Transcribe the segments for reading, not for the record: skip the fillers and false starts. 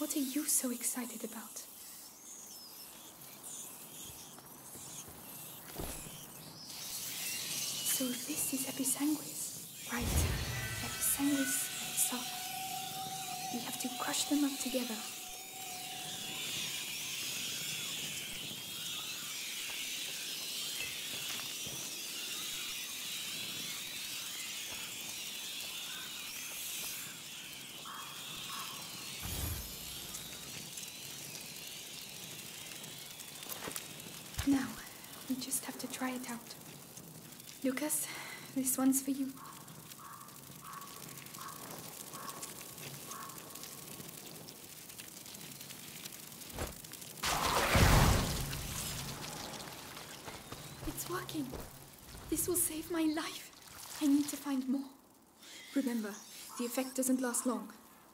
What are you so excited about? So this is Episanguis. Right. Episanguis and Sop. We have to crush them up together. Now, we just have to try it out. Lucas, this one's for you. It's working. This will save my life. I need to find more. Remember, the effect doesn't last long.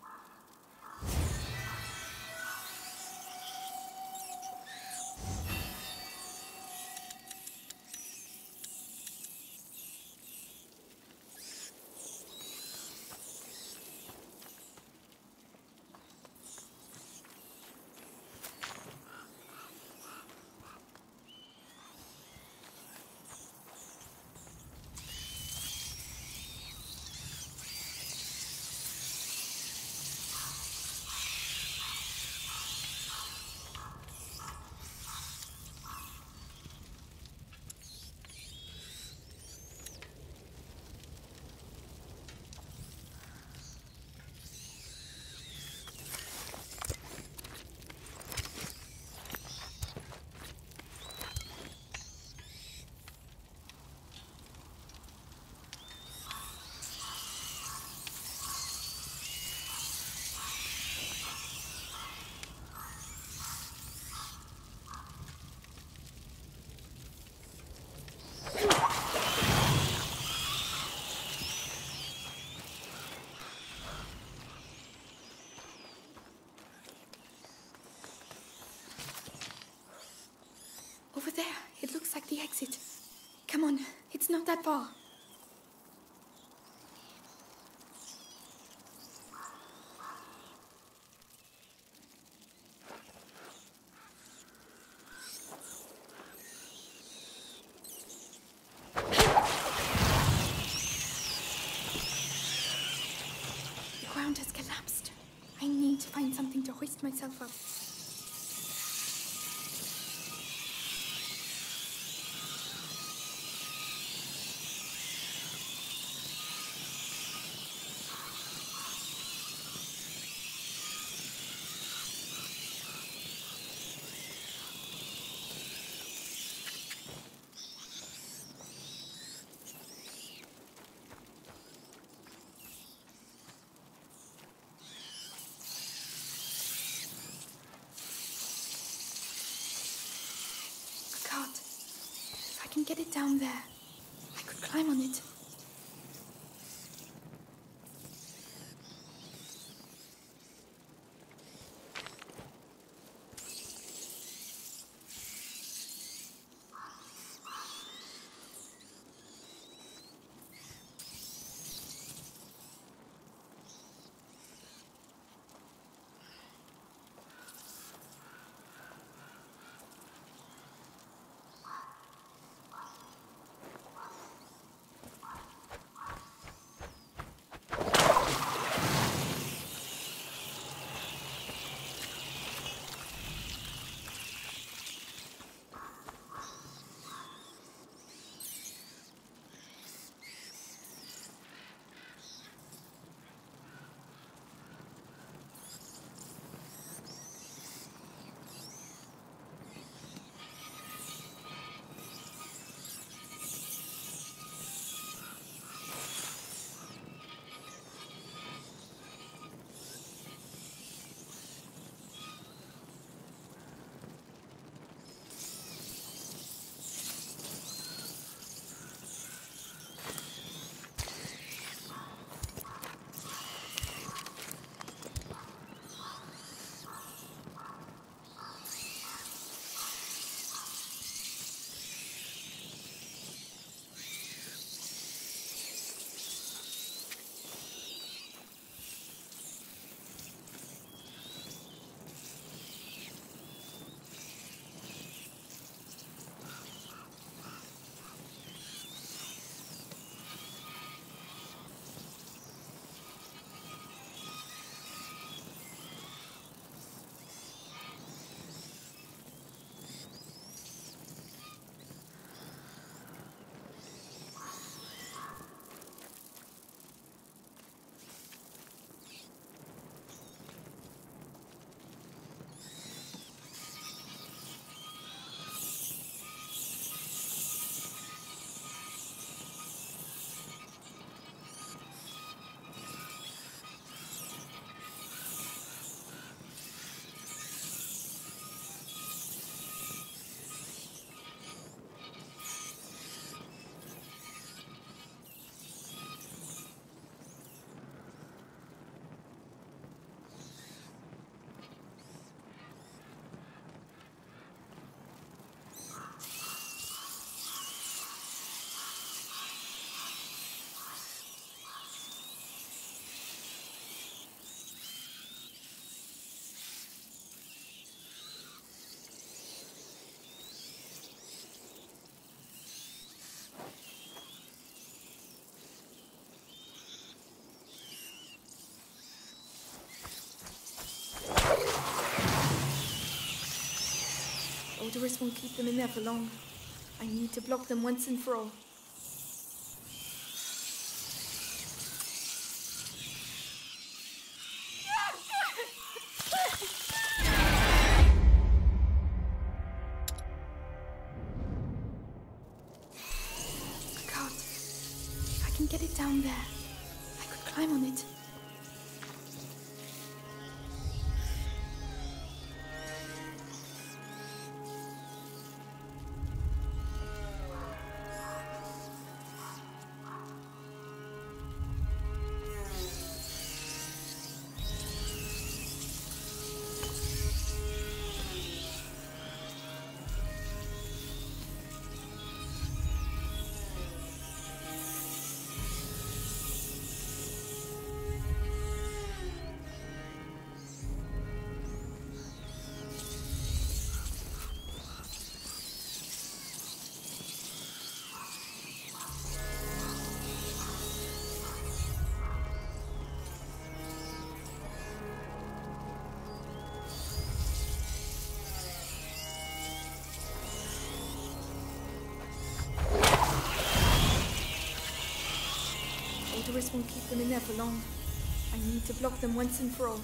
Over there, it looks like the exit. Come on, it's not that far. The ground has collapsed. I need to find something to hoist myself up. If I can get it down there, I could climb on it. Odorous won't keep them in there for long. I need to block them once and for all. Look out. If I can get it down there, I could climb on it. Odorous won't keep them in there for long. I need to block them once and for all.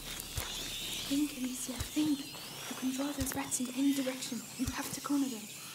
Think, Alicia, think. You can draw those rats in any direction. You have to corner them.